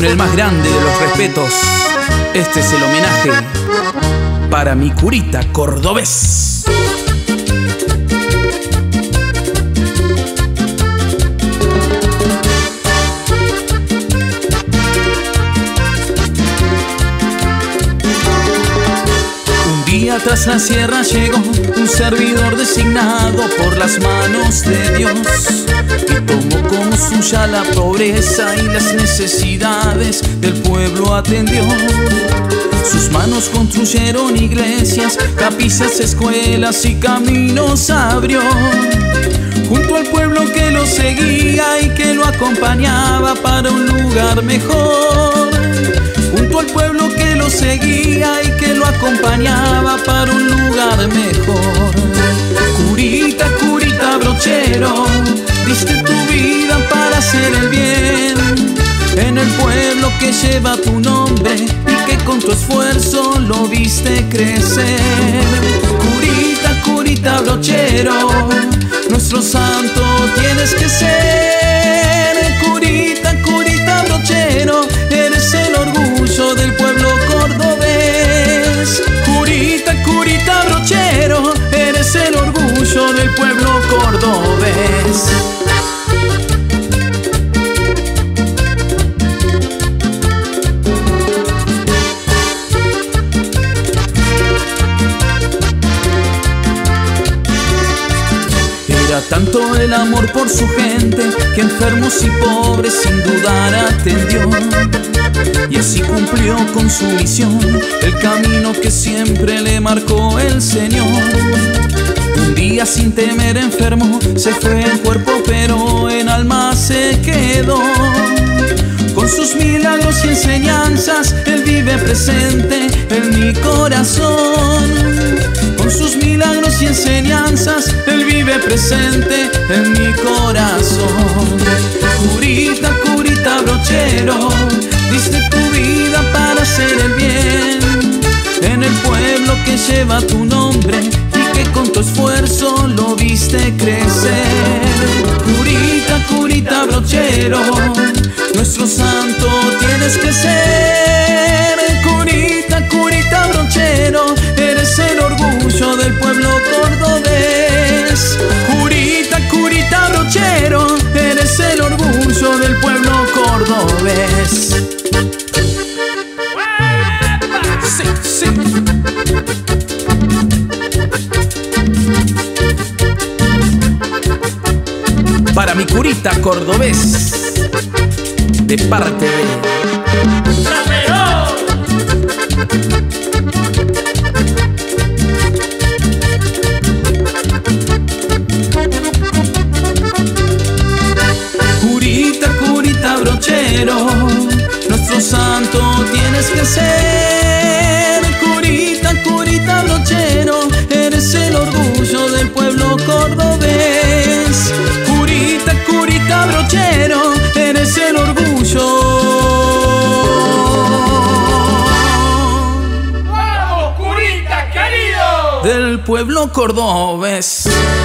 el más grande de los respetos, este es el homenaje para mi curita cordobés. Tras la sierra llegó un servidor designado por las manos de Dios, que tomó como suya la pobreza y las necesidades del pueblo atendió. Sus manos construyeron iglesias, capillas, escuelas y caminos abrió. Junto al pueblo que lo seguía y que lo acompañaba para un lugar mejor. Junto al pueblo que lo seguía y que lo acompañaba para un lugar mejor. Curita, curita, brochero, diste tu vida para hacer el bien en el pueblo que lleva tu nombre y que con tu esfuerzo lo viste crecer. Curita, curita, brochero, nuestro santo tienes que ser. Curita, curita, brochero, eres el orgullo del pueblo cordobés. Curita, curita, brochero, eres el orgullo del pueblo cordobés. Era tanto el amor por su gente que enfermos y pobres sin dudar atendió. Y así cumplió con su misión, el camino que siempre le marcó el Señor. Un día sin temer enfermo, se fue en cuerpo pero en alma se quedó. Con sus milagros y enseñanzas, Él vive presente en mi corazón. Con sus milagros y enseñanzas, Él vive presente en mi corazón. Curita, curita, brochero, diste tu vida para hacer el bien en el pueblo que lleva tu nombre y que con tu esfuerzo lo viste crecer. Curita, curita, brochero, nuestro santo tienes que ser. Curita, curita, brochero, eres el orgullo del pueblo cordobés. Curita, curita, brochero, eres el orgullo del pueblo cordobés. Sí, sí. Para mi curita cordobés, de parte de curita, curita, brochero, nuestro santo tienes que ser. Curita, curita, brochero, eres el orgullo del pueblo cordobés. Curita, curita, brochero, eres el orgullo. ¡Vamos, curita, querido! Del pueblo cordobés.